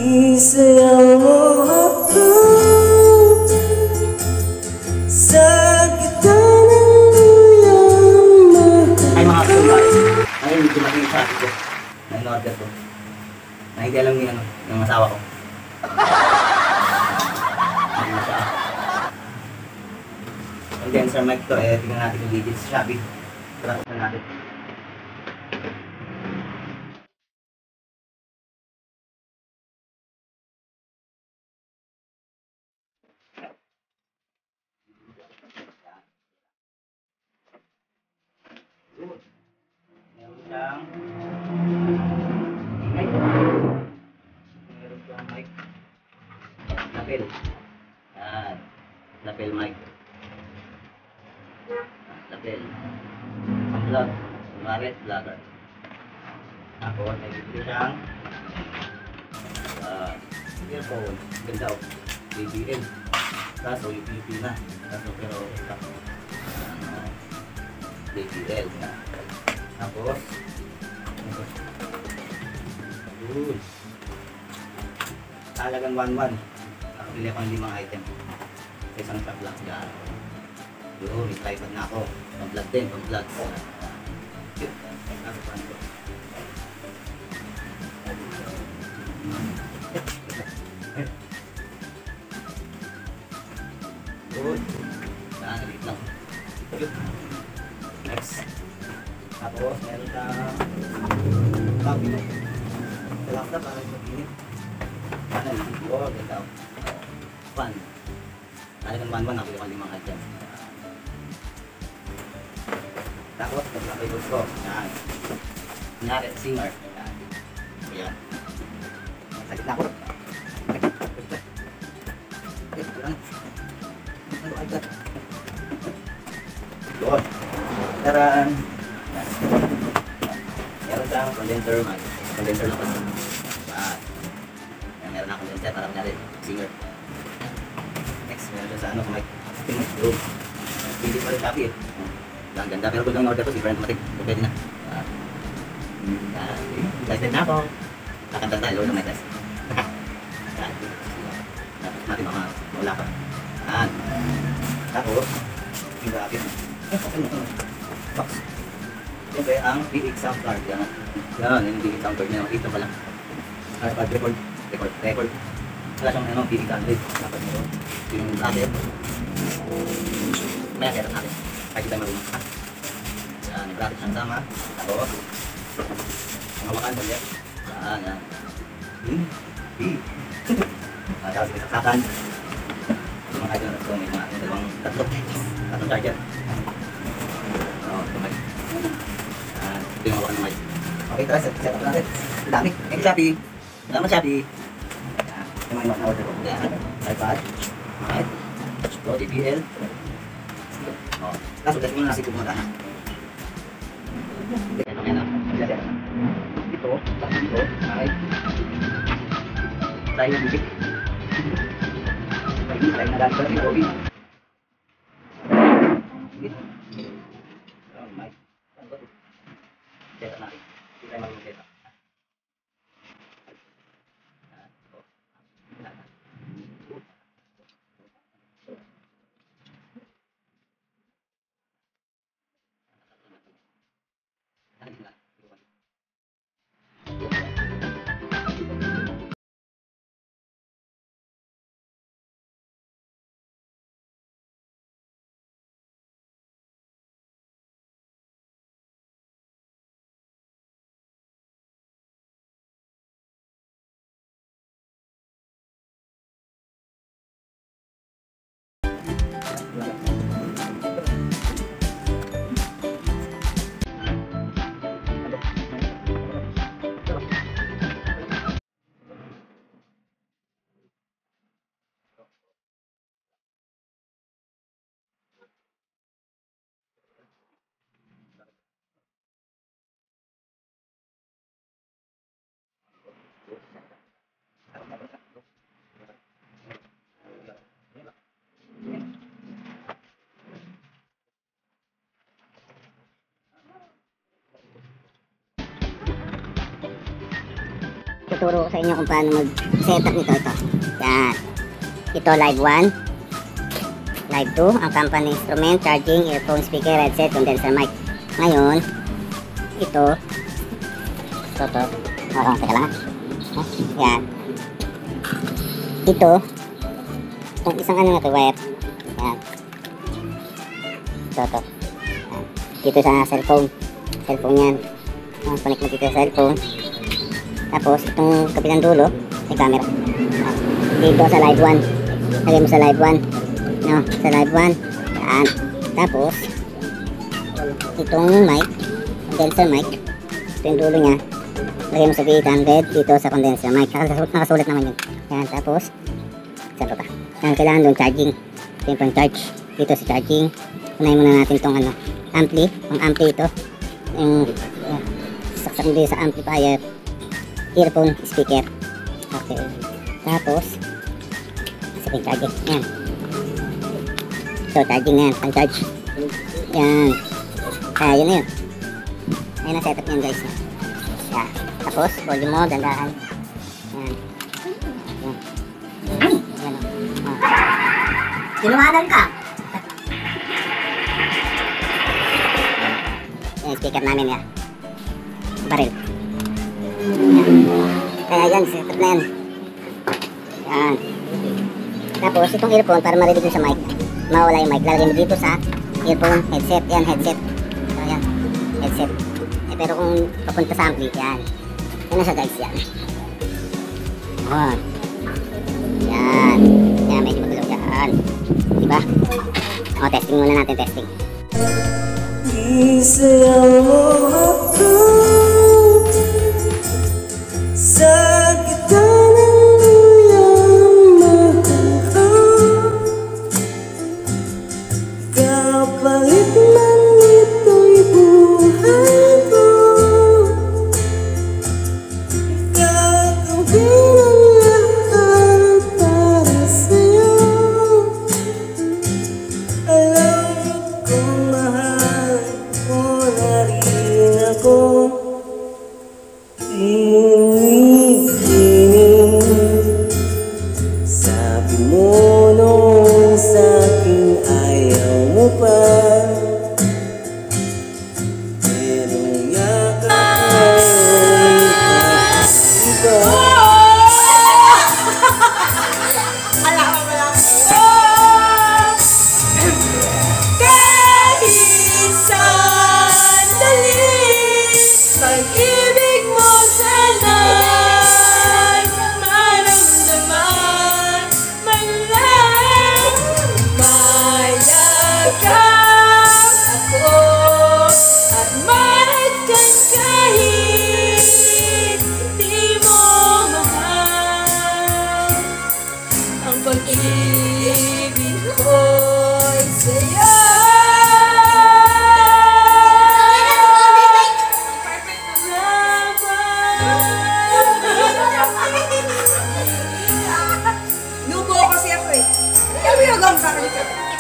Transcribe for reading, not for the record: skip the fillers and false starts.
Isayaw mo ako sa gitna ng iyong mahal. Ay mga kapitbahay, ngayon dumating yung traffic ko na in-order ko na hindi alam ni yung asawa ko. Hindi na siya. Condenser mic to, tingnan natin yung digits sa Shopee. Tara, natin. Meron siyang mic. Meron siyang mic. Lapel. Yan. Lapel mic. Lapel. Ang vlog. Kunwari, vlogger. Tapos, may video siyang earphone. Ganda o. JBL. Kaso, UPP na. Kaso, pero, JBL na. Tapos, yun. Talagang 1-1. Nakabili ako ng 5 item. Sa isang pa-vlog dyan. Yun, may tripod na ako. Pang-vlog din, pang-vlog. Yun. Tapos, ano ko? Yun. Naliit lang. Yun. Next. Tapos, meron sa copy. Sa laptop, parang mag-init. Paano, oh, ganda. Fun. Talagang 1-1, nakabili ko 5 items. Tapos, nag-laptop ko. Yan. Kunyari, singer. Yan. Ayan. Sakit na ako. Ano ay God? Doon. Taran! Meron siyang condenser mic. Condenser lang kasi. Meron na condenser para kunyari singer. Next, meron siya sa ano, mic. Doon. Hindi pa rin Shopee eh. Ang ganda. Pero kung lang in-order ko, different automatic. So, pwede na. Excited na ako. Kakanta tayo. Lord of my test. Tapos natin mga wala pa. Tapos, yung graphic. Box. Siyempre, ang PX sound card. Yan. Yan, yung PX sound card niya. Ito pala. Record. Wala siyang PX sound card. Dapat nyo. Yung bracket. May set natin. Kahit tayo marunong. Yan, yung bracket siyang sama. Tapos, ang hawakan pa yan. Yan. Tapos, saksakan. Yung mga idol na ito, may mga dalawang tatlong charger. Ito mic. Ito yung hawakan ng mic. Okay, tara, set up natin. Ang dami. Thank you, Shopee. Salamat, Shopee. Yung mga in-order ko. iPad. Alright. Ito, JBL. Kaso, dahil mo na nasi kumuna na. Ito, yan na. Ito, ay tayo music. Tayo na lang sa ito. ituturo ko sa inyo kung paano mag-setup nito. Ito. Yan. Ito live 1. Live 2. Ang company instrument, charging, earphone, speaker, headset, condenser mic. Ngayon, ito. Ito. Oo, teka lang. Yan. Ito. Itong isang ano na to, wire. Yan. Ito. Yan. Dito sa cellphone. Cellphone yan. Connect mo dito sa cellphone. Tapos, itong kabilang dulo, may camera. Yan. Dito sa live 1. Lagay mo sa live 1. No, sa live 1. Yan. Tapos, itong mic, condenser mic. Ito yung dulo niya. Lagay mo sa V800 dito sa condenser mic. Nakasulat naman yun. Yan. Tapos, saan pa? Yan, kailangan doon charging. Ito yung pang charge. Dito sa charging. Unahin muna natin itong ano, ampli. Ang ampli ito. Yung saksak mo dito sa amplifier. Earphone, speaker. Okay. Tapos, sa charging. Yan. So, charging na yan. Pang-charge. Yan. Kaya, yun na yun. Ayun ang setup yan, guys. Yan. Tapos, volume mo, dandahan. Yan. Yan. Yan. Oh. Sinuhanan ka. Yan, speaker namin yan. Baril. Yan. Kaya yan, setup na yan. Yan. Tapos, itong earphone, para marinig mo sa mic, mawala yung mic, lalagay mo dito sa earphone, headset. Yan, headset. So, yan. Headset. Eh, pero kung papunta sa ampli, yan. Yan na siya, guys, yan. Oh. Yan. Yan, medyo magalaw yan. Diba? O, testing muna natin, testing. Di sayaw ako sa gitna ng iyong mahal. Kapalit man ito'y buhay ko, gagawin ang lahat para sa'yo. Alam kong mahal mo na rin ako. Sabi mo nung sa'kin ayaw mo pa, pero yakap mo iba. Kahit sandali, pag-ibig mo sana'y maramdaman man lang. Mayakap ako at mahagkan kahit di mo mahal. Ang pag-ibig ko'y sa'yo. Nubo kasi ako eh. Kaya pinagawang sa akin.